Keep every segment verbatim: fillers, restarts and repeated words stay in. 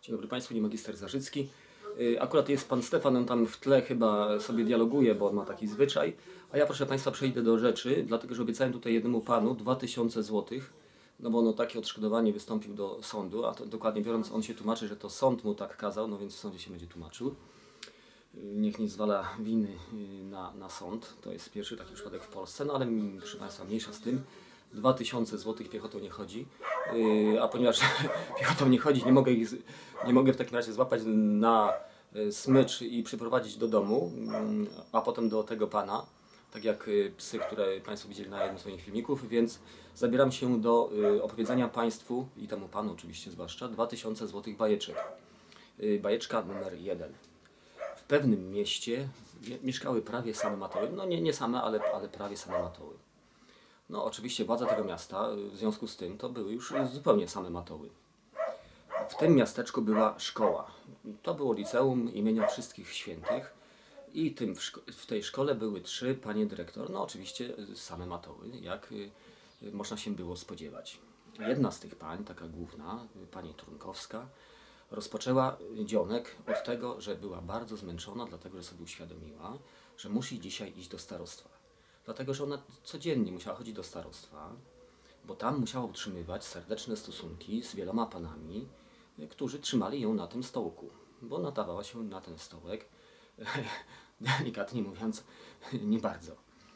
Dzień dobry Państwu, nie magister Zarzycki. Akurat jest Pan Stefan, on tam w tle chyba sobie dialoguje, bo on ma taki zwyczaj. A ja, proszę Państwa, przejdę do rzeczy, dlatego że obiecałem tutaj jednemu panu dwa tysiące złotych, no bo ono takie odszkodowanie wystąpił do sądu, a to, dokładnie biorąc on się tłumaczy, że to sąd mu tak kazał, no więc w sądzie się będzie tłumaczył. Niech nie zwala winy na, na sąd, to jest pierwszy taki przypadek w Polsce, no ale proszę Państwa, mniejsza z tym. dwa tysiące złotych piechotą nie chodzi, yy, a ponieważ piechotą nie chodzi, nie mogę, ich, nie mogę w takim razie złapać na smycz i przyprowadzić do domu, yy, a potem do tego pana, tak jak psy, które Państwo widzieli na jednym z moich filmików, więc zabieram się do yy, opowiedzenia Państwu i temu panu oczywiście zwłaszcza dwa tysiące złotych bajeczek. Yy, bajeczka numer jeden. W pewnym mieście mieszkały prawie same matoły, no nie, nie same, ale, ale prawie same matoły. No oczywiście władza tego miasta, w związku z tym, to były już zupełnie same matoły. W tym miasteczku była szkoła. To było liceum imienia Wszystkich Świętych i tym w, szko w tej szkole były trzy panie dyrektor. No oczywiście same matoły, jak y, można się było spodziewać. Jedna z tych pań, taka główna, pani Trunkowska, rozpoczęła dzionek od tego, że była bardzo zmęczona, dlatego że sobie uświadomiła, że musi dzisiaj iść do starostwa. Dlatego, że ona codziennie musiała chodzić do starostwa, bo tam musiała utrzymywać serdeczne stosunki z wieloma panami, którzy trzymali ją na tym stołku, bo nadawała się na ten stołek, delikatnie mówiąc, nie bardzo.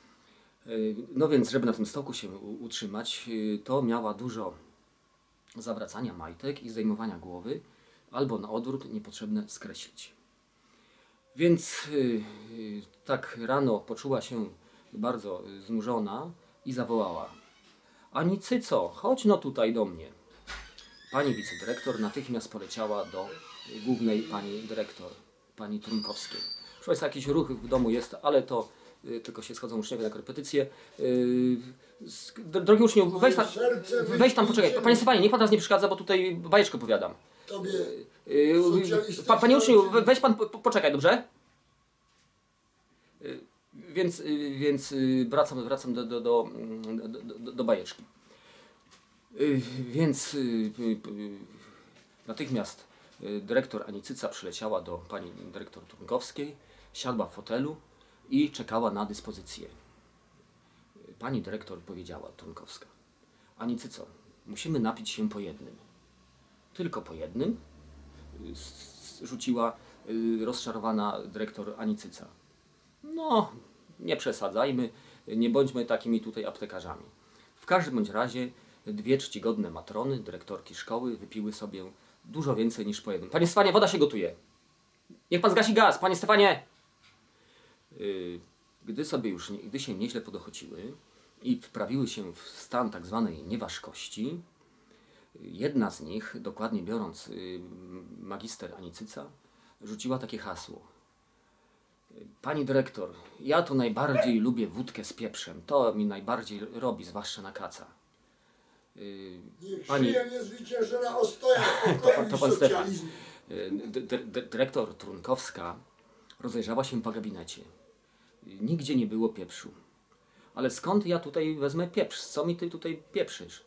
No więc, żeby na tym stołku się utrzymać, to miała dużo zawracania majtek i zdejmowania głowy, albo na odwrót niepotrzebne skreślić. Więc tak rano poczuła się bardzo znużona i zawołała: Ani cyco, chodź no tutaj do mnie. Pani wicedyrektor natychmiast poleciała do głównej pani dyrektor, pani Trunkowskiej. Proszę Państwa, jakiś ruch w domu jest, ale to y, tylko się schodzą uczniowie na korepetycję. Y, drogi uczniu, weź tam, weź tam, poczekaj. Panie Stefanie, niech Pan nas nie przeszkadza, bo tutaj bajeczkę opowiadam. Tobie y, y, pa, Panie uczniu, weź Pan, po, poczekaj, dobrze? Y, Więc, więc wracam, wracam do, do, do, do, do bajeczki. Więc natychmiast dyrektor Anicyca przyleciała do pani dyrektor Trunkowskiej, siadła w fotelu i czekała na dyspozycję. Pani dyrektor powiedziała Trunkowska: Anicyco, musimy napić się po jednym. Tylko po jednym? Rzuciła rozczarowana dyrektor Anicyca. No, nie przesadzajmy, nie bądźmy takimi tutaj aptekarzami. W każdym bądź razie dwie czcigodne matrony, dyrektorki szkoły, wypiły sobie dużo więcej niż po jednym. Panie Stefanie, woda się gotuje. Niech Pan zgasi gaz, Panie Stefanie! Yy, gdy sobie już, gdy się nieźle podochociły i wprawiły się w stan tak zwanej nieważkości, jedna z nich, dokładnie biorąc yy, magister Anicyca, rzuciła takie hasło: Pani dyrektor, ja tu najbardziej lubię wódkę z pieprzem. To mi najbardziej robi, zwłaszcza na kaca. Yy, Niech pani... żyje niezwyciężona ostoja to, to pan Stefan. socjalizmu. Yy, dyrektor Trunkowska rozejrzała się po gabinecie. Yy, nigdzie nie było pieprzu. Ale skąd ja tutaj wezmę pieprz? Co mi ty tutaj pieprzysz?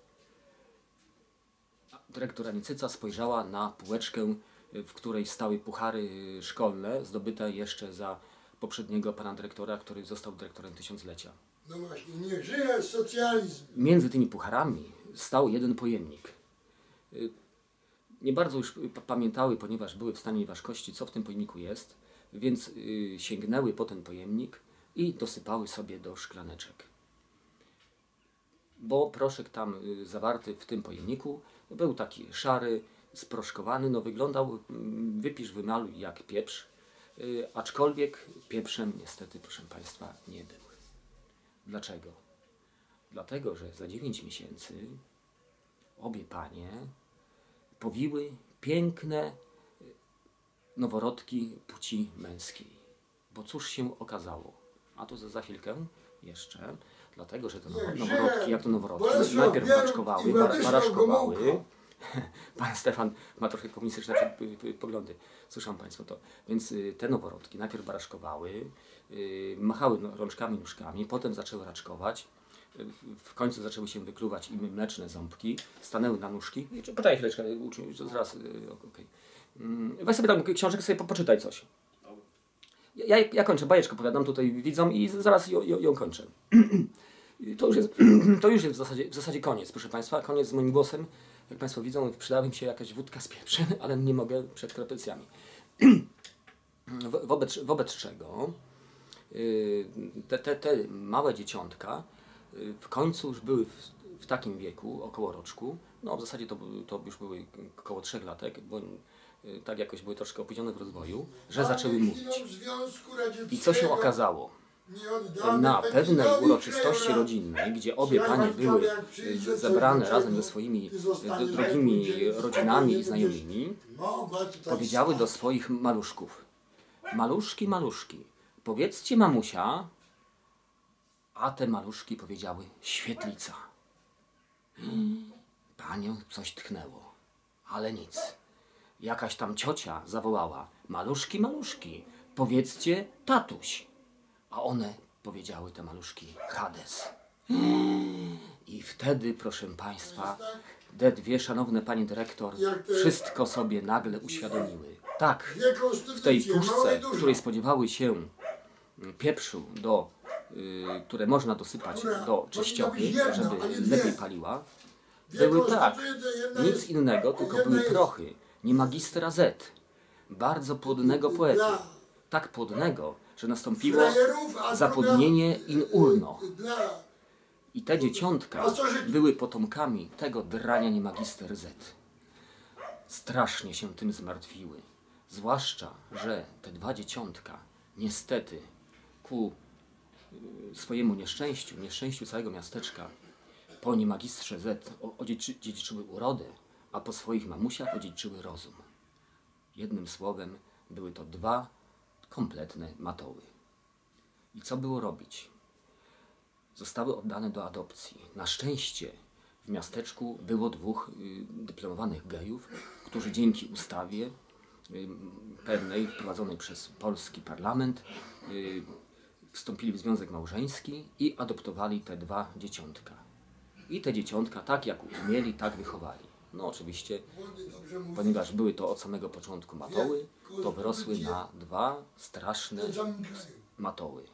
Dyrektor Anicyca spojrzała na półeczkę, w której stały puchary szkolne, zdobyte jeszcze za poprzedniego pana dyrektora, który został dyrektorem tysiąclecia. No właśnie, niech żyje socjalizm. Między tymi pucharami stał jeden pojemnik. Nie bardzo już pamiętały, ponieważ były w stanie nieważkości, co w tym pojemniku jest, więc sięgnęły po ten pojemnik i dosypały sobie do szklaneczek. Bo proszek tam zawarty w tym pojemniku był taki szary, sproszkowany, no wyglądał, wypisz, wymaluj jak pieprz, yy, aczkolwiek pieprzem niestety, proszę Państwa, nie był. Dlaczego? Dlatego, że za dziewięć miesięcy obie panie powiły piękne noworodki płci męskiej. Bo cóż się okazało? A to za, za chwilkę jeszcze, dlatego, że te noworodki, jak to noworodki, najpierw baraczkowały, bar, baraszkowały. Pan Stefan ma trochę komunistyczne poglądy, słyszą Państwo to. Więc te noworodki najpierw baraszkowały, machały rączkami, nóżkami, potem zaczęły raczkować. W końcu zaczęły się wykluwać im mleczne ząbki, stanęły na nóżki. Poczekaj chwileczkę, uczniu, zaraz, okej. Mm, Weź sobie tam książek, sobie po- poczytaj coś. Ja, ja, ja kończę, bajeczkę opowiadam tutaj widzom i zaraz ją, ją, ją kończę. To już jest, to już jest w, zasadzie, w zasadzie koniec, proszę Państwa. Koniec z moim głosem. Jak Państwo widzą, przydała mi się jakaś wódka z pieprzem, ale nie mogę przed krepencjami. Wo- wobec, wobec czego yy, te, te, te małe dzieciątka yy, w końcu już były w, w takim wieku, około roczku, no w zasadzie to, były- to już były około trzech latek, bo yy, tak jakoś były troszkę opóźnione w rozwoju, że zaczęły Mamy mówić. chwilą Związku Radzieckiego I co się okazało? nie oddamy Na pewnej Pekinowi uroczystości krajobrazu. rodzinnej, gdzie obie Słuchaj, panie Wojtkowie, były jak przyjdzie y, coś zebrane do razem czego, ze swoimi ty y, zostaniesz d- drogimi najpierw rodzinami i nie znajomymi, mogła tutaj powiedziały do stać. swoich maluszków: maluszki, maluszki, powiedzcie mamusia, a te maluszki powiedziały: świetlica. Panią coś tchnęło, ale nic. Jakaś tam ciocia zawołała: maluszki, maluszki, powiedzcie tatuś. A one powiedziały, te maluszki: Hades. I wtedy, proszę Państwa, te dwie szanowne Pani Dyrektor Jak te- wszystko sobie nagle uświadomiły. Tak, Dwie w tej konstytucje, mała puszce, i w duża. której spodziewały się pieprzu, do, y, które można dosypać Która do powinna czyściochy, być jedna, żeby a nie dwie. lepiej paliła, Dwie były tak, konstytucje, to jedna nic jest- innego, a tylko jedna były jest prochy, nie magistera Z, bardzo płodnego poety. dla Tak płodnego, że nastąpiło frajerów, a zapłodnienie druga, in y, urno. y, Dla I te dzieciątka pasożytów. były potomkami tego drania nie magister Z. Strasznie się tym zmartwiły. Zwłaszcza, że te dwa dzieciątka niestety ku y, swojemu nieszczęściu, nieszczęściu całego miasteczka, po niemagistrze Z o- odziedziczy- dziedziczyły urodę, a po swoich mamusiach odziedziczyły rozum. Jednym słowem, były to dwa kompletne matoły. I co było robić? Zostały oddane do adopcji. Na szczęście w miasteczku było dwóch y, dyplomowanych gejów, którzy dzięki ustawie y, pewnej wprowadzonej przez polski parlament y, wstąpili w związek małżeński i adoptowali te dwa dzieciątka. I te dzieciątka tak jak umieli, tak wychowali. No oczywiście, Młody dobrze mówi. ponieważ były to od samego początku matoły, to wyrosły na dwa straszne W tym samym kraju. matoły.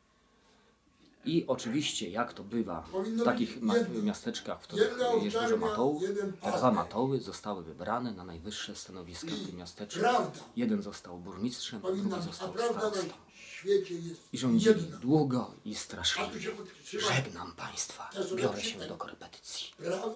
I oczywiście, jak to bywa Powinno w takich być ma- jedno. miasteczkach, w których Jedna jest dużo owczarnia, matołów, jeden te pas. dwa matoły zostały wybrane na najwyższe stanowiska w tym miasteczku. Prawda. Jeden został burmistrzem, Powinna drugi być, a został prawda starostą. na świecie jest I rządzili jedna. długo i A tu straszliwie. się podtrzyma. Żegnam Państwa, Ja sobie biorę się przypomnę. do korepetycji. Prawda.